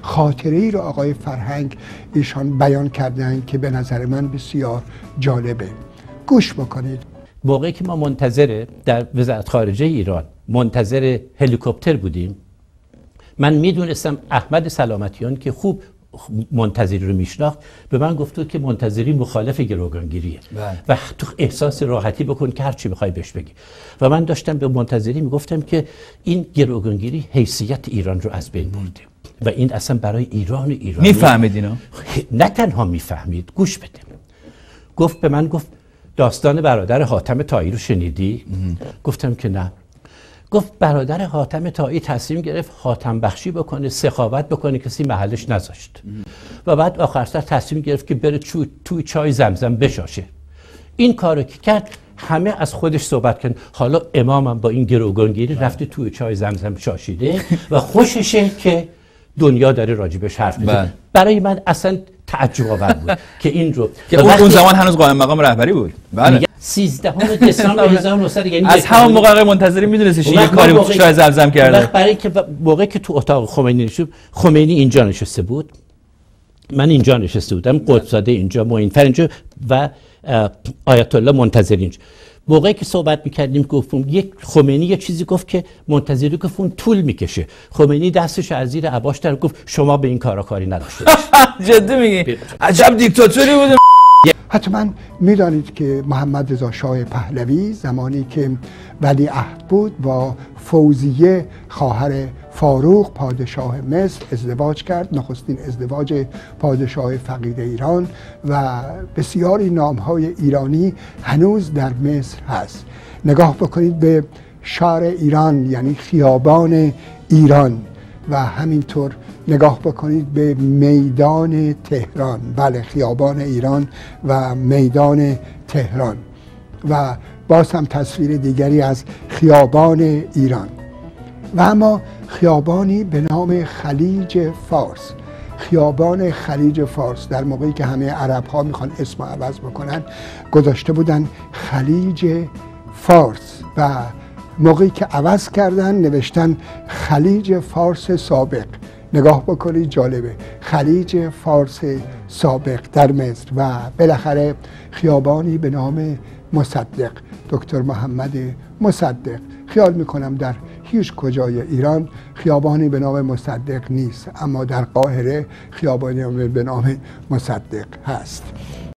خاطره‌ای رو آقای فرهنگ ایشان بیان کردن که به نظر من بسیار جالبه. گوش بکنید. موقعی که ما منتظر در وزارت خارجه ایران منتظر هلیکوپتر بودیم، من میدونستم احمد سلامتیان که خوب منتظری رو میشناخت به من گفت که منتظری مخالف گروگانگیریه و تو احساس راحتی بکن که هر چی بخوای بهش بگی. و من داشتم به منتظری میگفتم که این گروگانگیری حیثیت ایران رو از بین برده و این اصلا برای ایران میفهمید اینا؟ نه تنها میفهمید، گوش بده. گفت به من گفت داستان برادر حاتم طایی رو شنیدی؟ گفتم که نه. گفت برادر حاتم طایی تصمیم گرفت حاتم بخشی بکنه، سخاوت بکنه، کسی محلش نذاشت و بعد آخر سر تصمیم گرفت که بره توی چای زمزم بشاشه. این کارو که کرد همه از خودش صحبت کردن. حالا امامم با این گروگانگیری رفته توی چای زمزم شاشیده و خوششه که دنیا داره راجبش حرف میزنه. برای من اصلا تعجب آور بود که این رو که اون زمان هنوز قائم مقام رهبری بود. بله 13 دسامبر 1900 یعنی از همون موقع آقای منتظری میدونستش یه کاری شای زمزم کرده. برای که موقعی که تو اتاق خمینی نشست، خمینی اینجا نشسته بود، من اینجا نشسته بودم، قطب‌زاده اینجا، معین‌فر اینجا و آیت الله منتظری اینجا. موقعی که صحبت می‌کردیم گفتم یک خمینی یه چیزی گفت که منتظری گفتم طول می‌کشه. خمینی دستش از زیر عباش در گفت شما به این کارا کاری نداشته باشید. جدی میگی؟ عجب دیکتاتوری بود. حتما میدانید که محمد رضا شاه پهلوی زمانی که ولیعهد بود با فوزیه خواهر فاروق پادشاه مصر ازدواج کرد، نخستین ازدواج پادشاه فقید ایران و بسیاری نامهای ایرانی هنوز در مصر هست. نگاه بکنید به شهر ایران یعنی خیابان ایران و همینطور نگاه بکنید به میدان تهران، بله خیابان ایران و میدان تهران و باز هم تصویر دیگری از خیابان ایران و اما خیابانی به نام خلیج فارس. خیابان خلیج فارس در موقعی که همه عرب ها میخوان اسم عوض بکنن گذاشته بودن خلیج فارس و موقعی که عوض کردن نوشتن خلیج فارس سابق. نگاه بکنید جالبه، خلیج فارس سابق در مصر و بالاخره خیابانی به نام مصدق، دکتر محمد مصدق. خیال میکنم در هیچ کجای ایران خیابانی به نام مصدق نیست، اما در قاهره خیابانی به نام مصدق هست.